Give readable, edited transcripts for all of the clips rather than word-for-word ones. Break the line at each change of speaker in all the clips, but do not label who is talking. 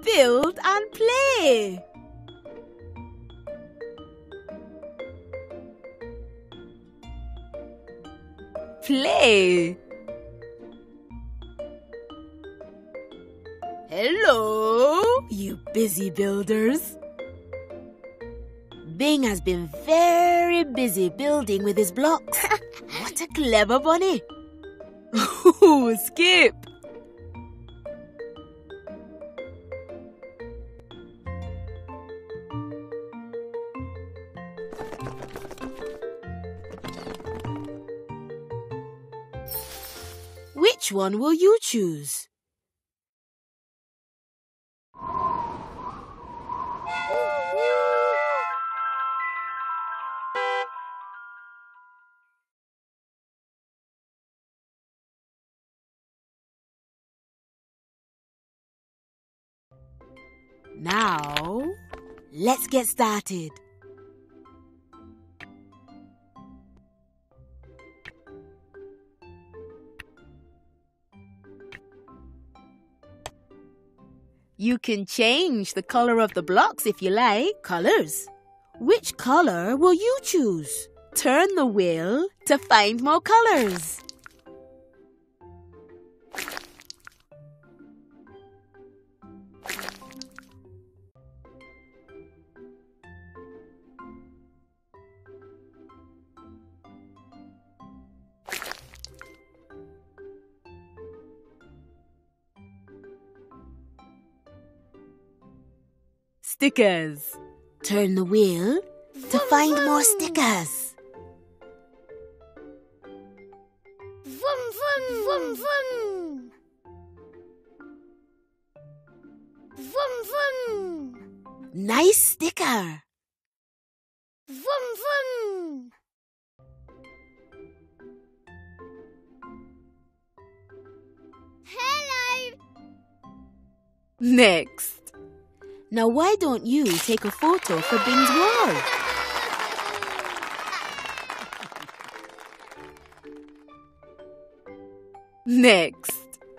build and play. Play. Hello, you busy builders. Bing has been very busy building with his blocks. What a clever bunny. Ooh, Skip. Which one will you choose? Now, let's get started. You can change the color of the blocks if you like. Colors. Which color will you choose? Turn the wheel to find more colors. Stickers. Turn the wheel to find more stickers.
Vroom, vroom, vroom, vroom. Vroom, vroom.
Nice sticker.
Vroom, vroom. Hello.
Next. Now why don't you take a photo for Bing's wall? Next.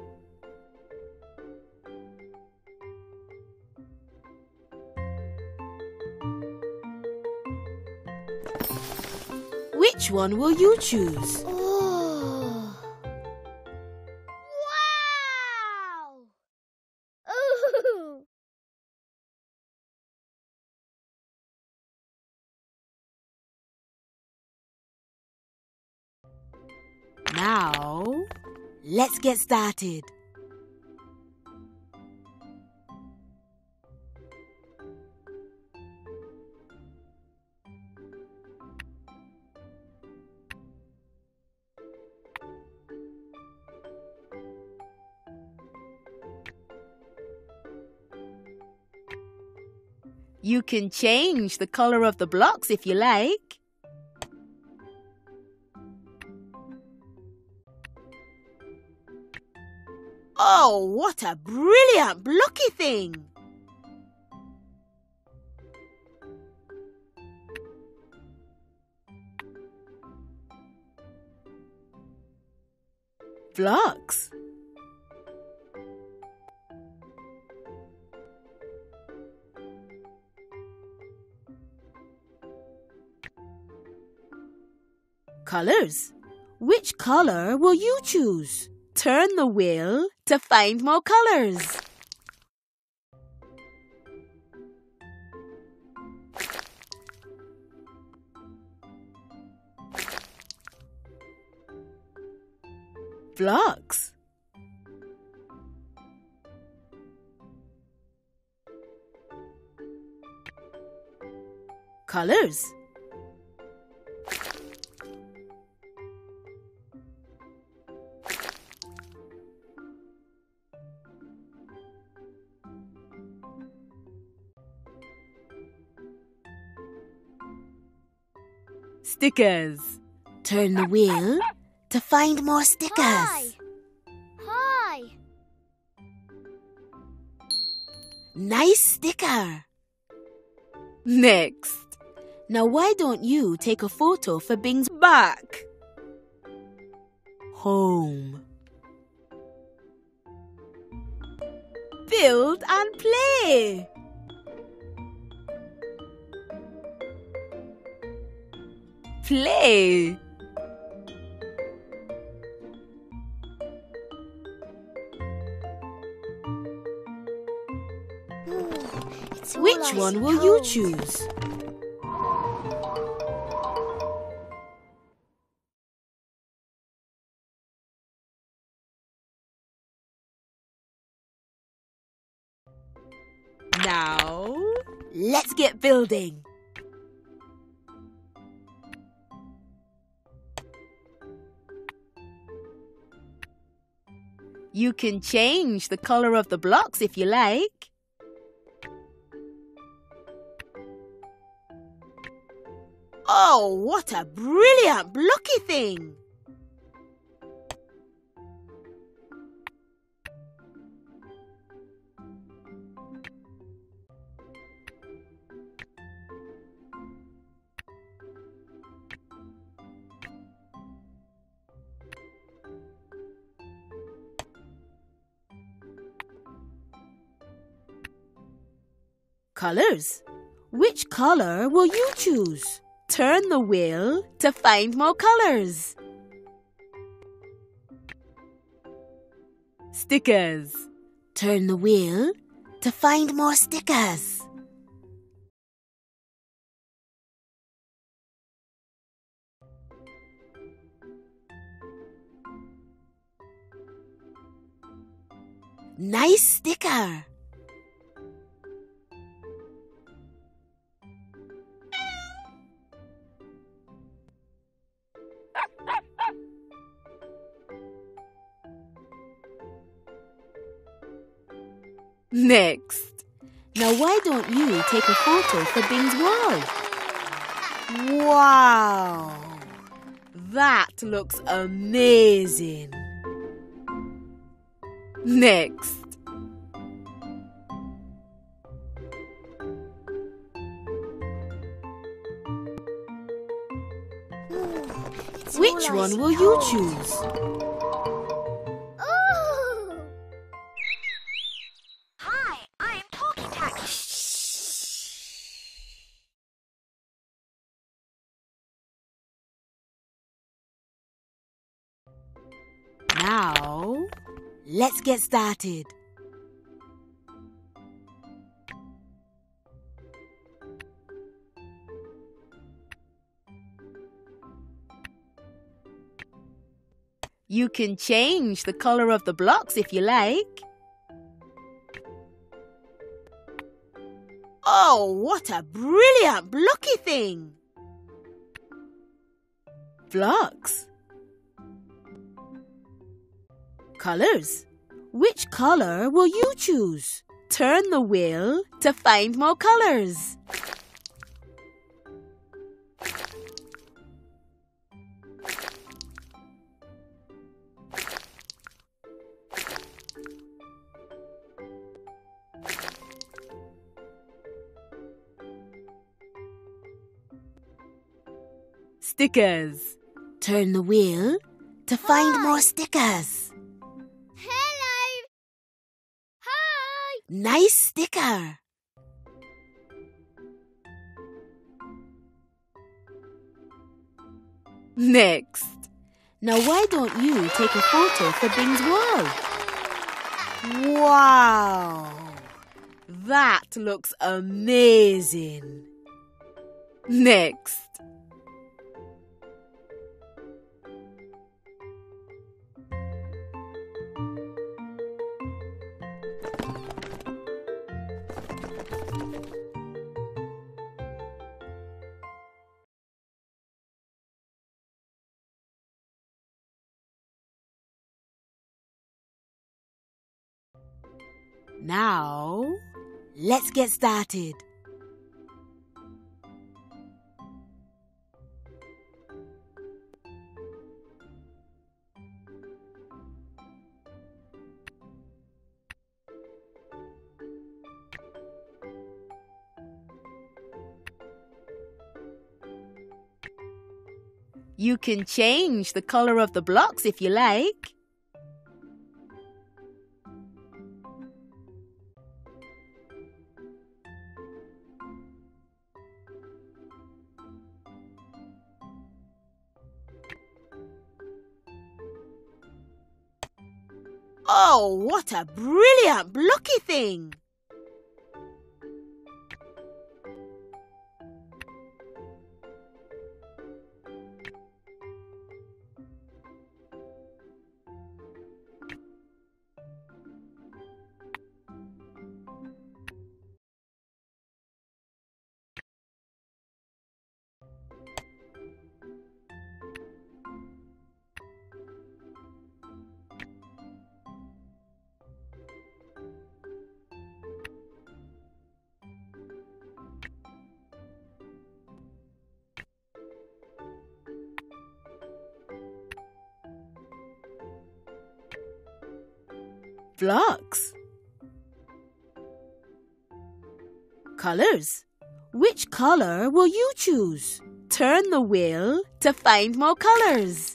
Which one will you choose?
Oh. Wow. Ooh.
Now, let's get started. You can change the color of the blocks if you like. Oh, what a brilliant blocky thing! Blocks. Colors. Which color will you choose? Turn the wheel to find more colors. Blocks. Colors. Stickers. Turn the wheel to find more stickers.
Hi. Hi.
Nice sticker. Next. Now why don't you take a photo for Bing's back? Home. build and play. Play. Which one will you choose? Now, let's get building. You can change the color of the blocks if you like. Oh, what a brilliant blocky thing! Colors. Which color will you choose? Turn the wheel to find more colors. Stickers. Turn the wheel to find more stickers. Nice sticker. Next. Now why don't you take a photo for Bing's wall? Wow! That looks amazing. Next. Which one will you choose? Now, let's get started. You can change the color of the blocks if you like. Oh, what a brilliant blocky thing! Blocks. Colors. Which color will you choose? Turn the wheel to find more colors. Stickers. Turn the wheel to find more stickers.
Hello. Hi.
Nice sticker. Next. Now why don't you take a photo for Bing's wall? Wow! That looks amazing. Next. Now, let's get started. You can change the color of the blocks if you like. Oh, what a brilliant blocky thing! Blocks. Colors. Which color will you choose? Turn the wheel to find more colors.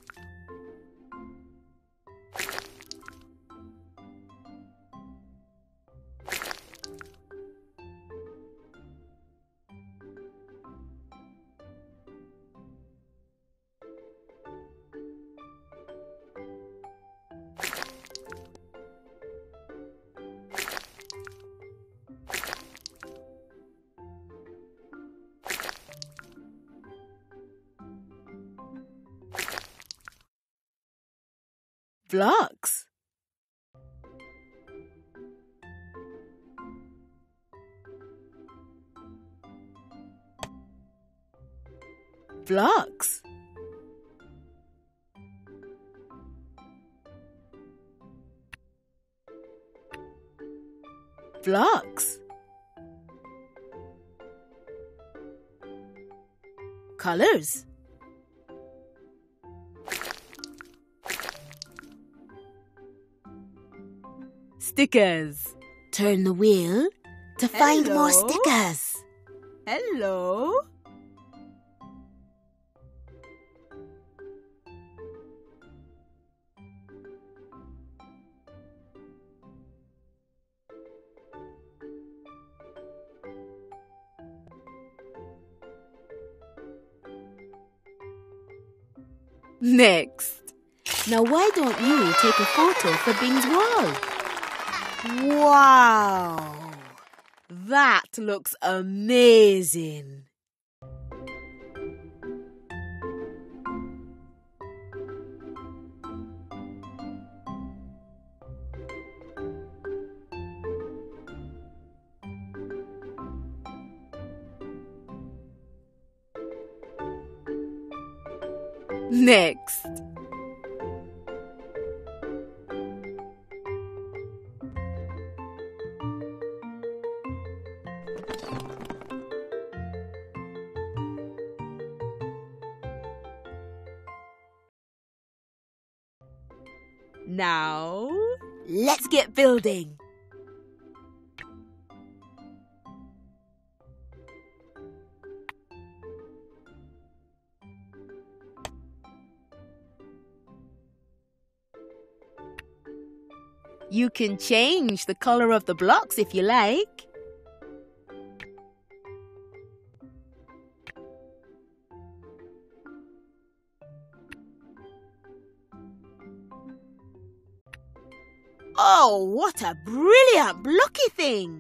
Blocks. Blocks. Blocks. Colors. Stickers. Turn the wheel to find more stickers. Hello. Next. Now why don't you take a photo for Bing's wall? Wow! That looks amazing! Next. Now, let's get building. You can change the color of the blocks if you like. Oh, what a brilliant blocky thing!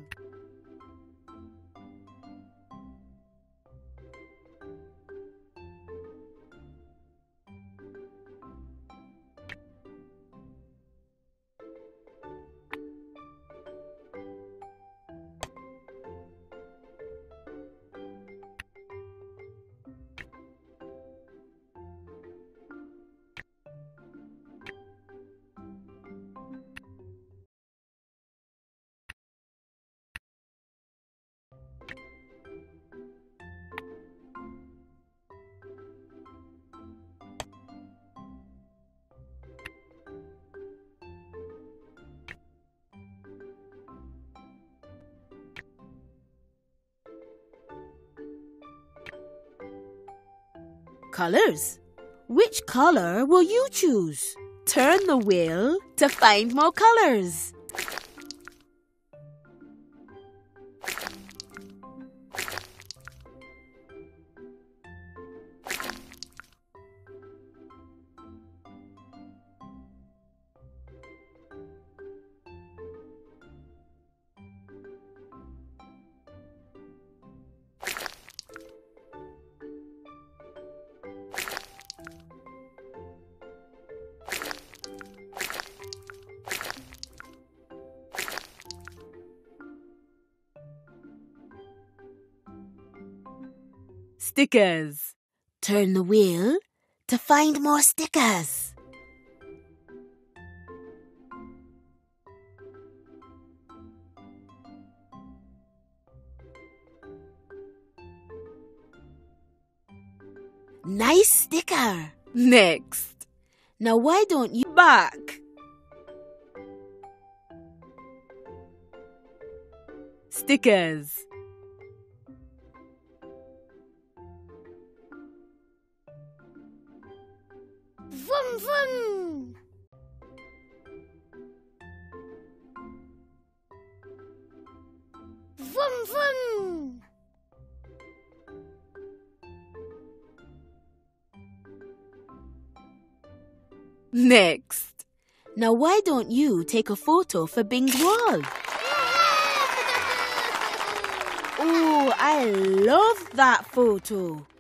Colors. Which color will you choose? Turn the wheel to find more colors. Stickers. Turn the wheel to find more stickers. Nice sticker. Next. Now why don't you back? Stickers.
Vroom, vroom. Vroom, vroom.
Next. Now why don't you take a photo for Bing's wall? Oh, I love that photo.